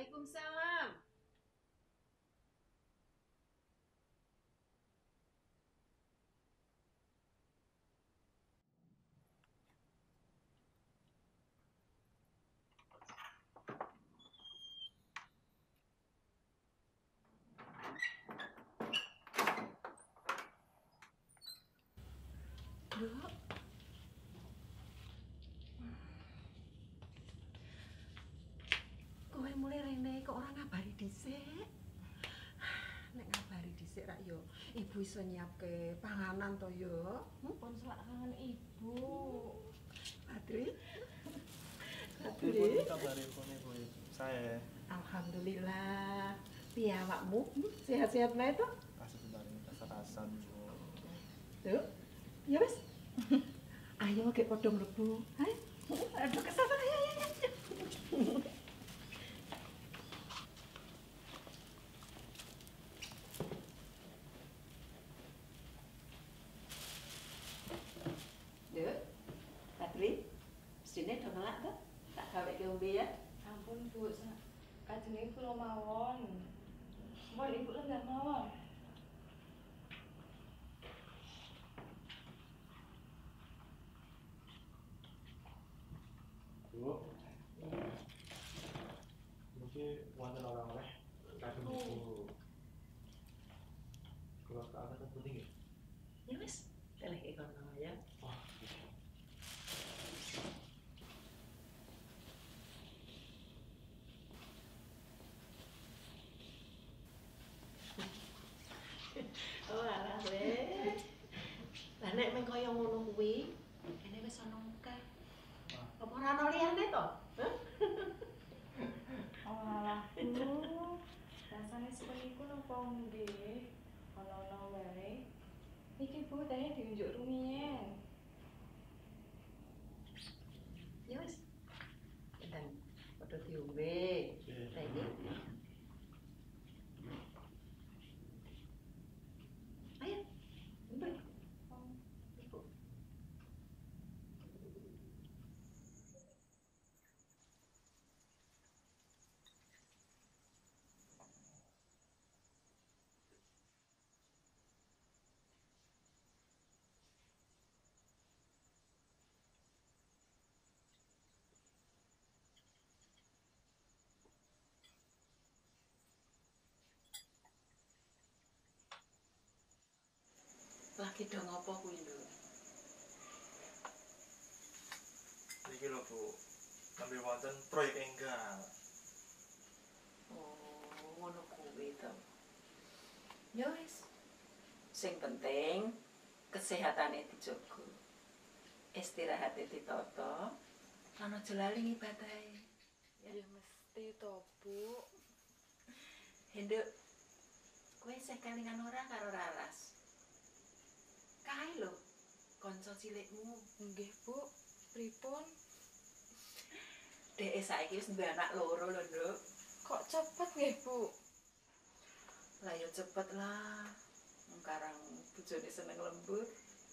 Waalaikumsalam. Duk, kowe mulai rene kok orang ngabari dhisik. Nek ngabari dhisik rak yo ibu iso nyiapke panganan to yo. Pun selak kangen ibu. Adri. Ibu kabari kone kowe. Saya Alhamdulillah. Piye awakmu? Sehat-sehat wae to? sebentar rasa-rasan Bu. Duk. Ya wis. Ayo gek padha mlebu. Ayo. Aduh kesana ayo. Duk. Adri. Sine do ngelak to? Tak gaweke ombe ya. Ampun Bu, kajenge kula mawon. Mohon ibu lenggah mawon. Bu. Mungkin wonten orang-orang kadung ibu. Kalau ke atas penting ya? Ya wis. Teleke kono ya. Wah. Oh alah weh. Lah nek meng kaya ngono kuwi, kene wis ana akeh. Apa ora ana liyane to? Hah? Oh alah Bu. Rasane sepeniku napa nggih? Ana-ana wae. Iki Bu teh diunjuk rumiyin. Ya wis. Dan padha diombe. Lah iki. Ayo. Ombe. Ibu. Lagi dong apa kuwi lho? Niki lho Bu. Kami wonten proyek enggal. Oh, ngono kuwi to. Ya wis. Sing penting kesehatane dijogo. Istirahate ditata, lan aja lali ngibadahe. Ya mesti to Bu. Henduk, kowe isih kelingan ora karo Raras? Kae lho, kanca cilikmu. Nggih Bu, pripun? Dek saiki wis duwe anak loro lho, Nduk. Kok cepet nggih Bu? Lah ya cepet lah. Karang bojone seneng lembut.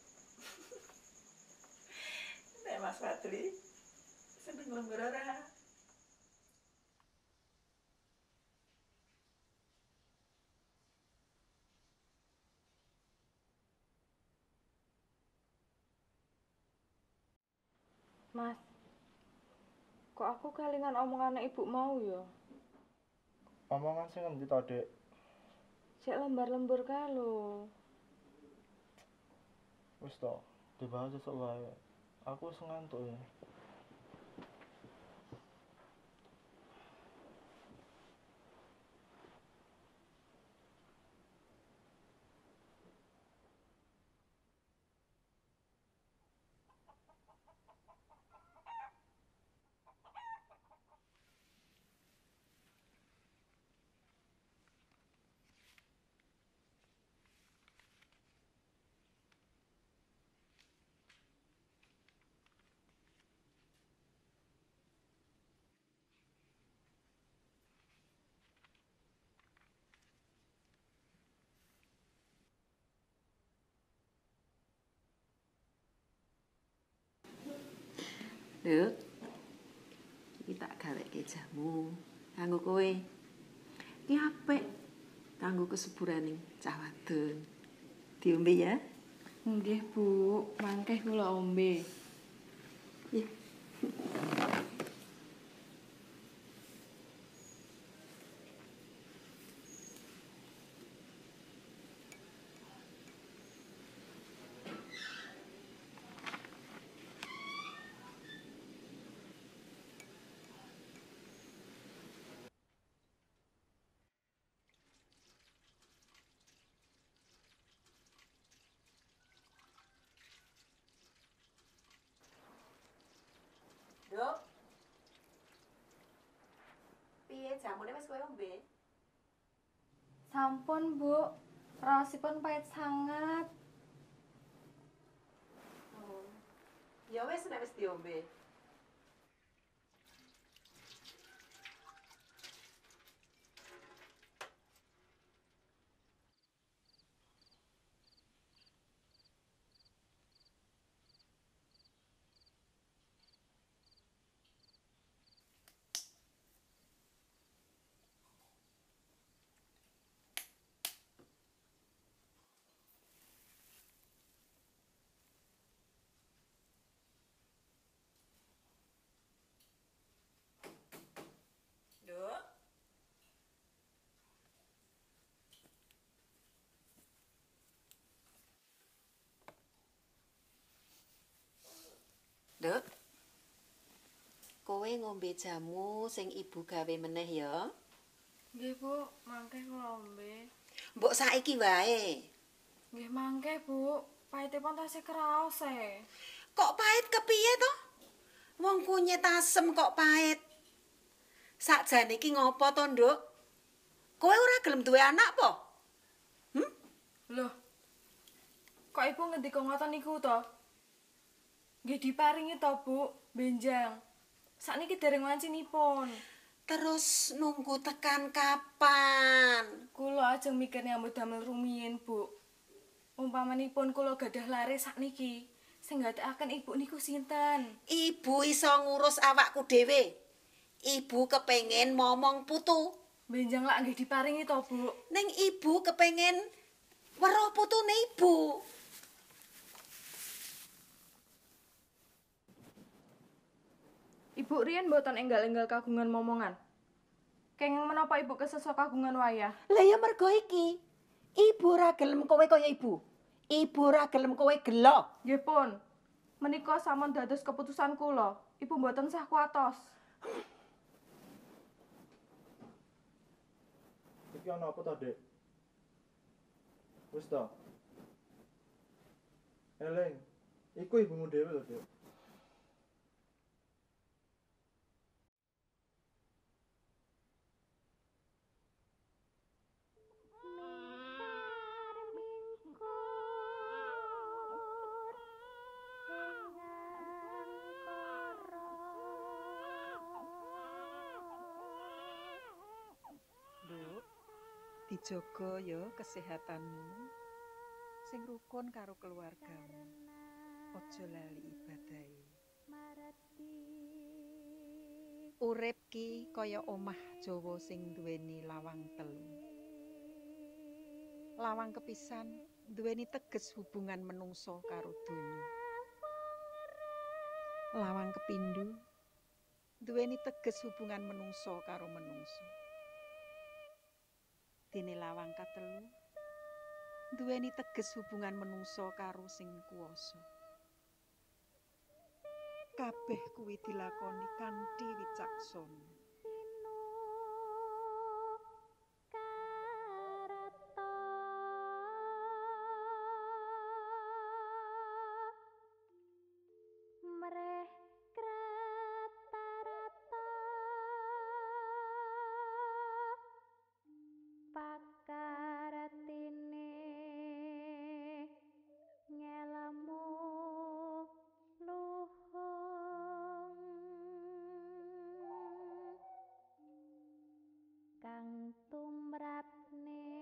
Nek Mas Fadli seneng lembur ora? Mas, kok aku kelingan omongan ibu mau ya? Omongan sing endi to, Dek? Cek lembar-lembur kae lho. Wis to, dibahas esuk wae. Aku wis ngantuk ya. Nduk. Iki tak gaweke jamu. kanggo kowe. Ki apik kanggo kesuburaning cah wadon. Diombe ya. Nggih, Bu. Mangke kula ombe. Ya. Dok. Piye jamune wis kowe ombe? Sampun, Bu. Raosipun pahit sangat. Oh. Ya wis nek wis diombe. Dok. Dok. Kowe ngombe jamu sing ibu gawe meneh ya. Nggih, Bu. Mangke kula ombe. Mbok saiki wae. Nggih mangke, Bu. Pahitipun tasih kraos e. Kok pahit kepiye to? Wong kunyit asem kok pahit. Sakjane iki ngopo to, Nduk? Kowe ora gelem duwe anak po? Loh. Kok Ibu ngendika ngoten niku to? Nggih diparingi to, Bu, benjang. Sakniki dereng wancinipun. Terus nunggu tekan kapan? Kula ajeng mikir nyambut damel rumiyin, Bu. Umpamanipun kula gadah lare sakniki, sing ngatekaken Ibu niku sinten? Ibu iso ngurus awakku dhewe. Ibu kepengin momong putu. Benjang lak nggih diparingi to, Bu. Ning ibu kepengin weruh putune ibu. Ibu riyen mboten enggal-enggal kagungan momongan. Kenging menapa Ibu kesesa kagungan wayah? Lah ya mergo iki. Ibu ora gelem kowe kaya ibu. Ibu ora gelem kowe gelo. Nggih pun. Menika sampun dados keputusan kula. Ibu mboten sah kuatos. Iki ana apa to, Dek? Wis to. Eleng, iku ibumu dhewe lho, Dek. Nduk, dijaga ya kesehatanmu. Sing rukun karo keluargamu. Aja lali ibadahe. Urip ki kaya omah Jawa sing duweni lawang telu. Lawang kepisan duweni teges hubungan menungso karo donya. Lawang kepindho duweni teges hubungan menungso karo menungso. Dene lawang katelu duweni teges hubungan menungso karo sing kuwasa. Kabeh kuwi dilakoni kanthi wicaksana. Kang tumrapne